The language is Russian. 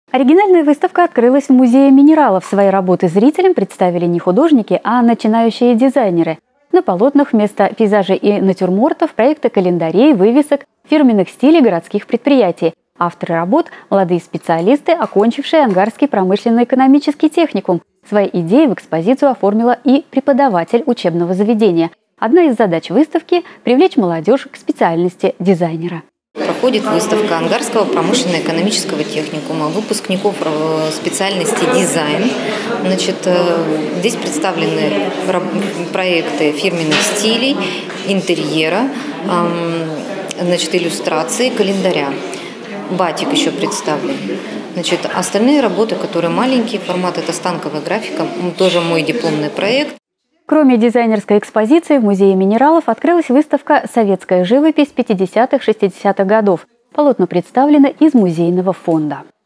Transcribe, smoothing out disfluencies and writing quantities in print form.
Оригинальная выставка открылась в Музее минералов. Свои работы зрителям представили не художники, а начинающие дизайнеры. На полотнах вместо пейзажей и натюрмортов проекты календарей, вывесок, фирменных стилей городских предприятий. Авторы работ – молодые специалисты, окончившие Ангарский промышленно-экономический техникум. Свои идеи в экспозицию оформила и преподаватель учебного заведения. Одна из задач выставки – привлечь молодежь к специальности дизайнера. Проходит выставка Ангарского промышленно-экономического техникума выпускников специальности дизайн. Здесь представлены проекты фирменных стилей, интерьера, иллюстрации, календаря. Батик еще представлен. Остальные работы, которые маленький формат, это станковая графика, тоже мой дипломный проект. Кроме дизайнерской экспозиции, в Музее минералов открылась выставка «Советская живопись 50-60-х годов». Полотна представлены из музейного фонда.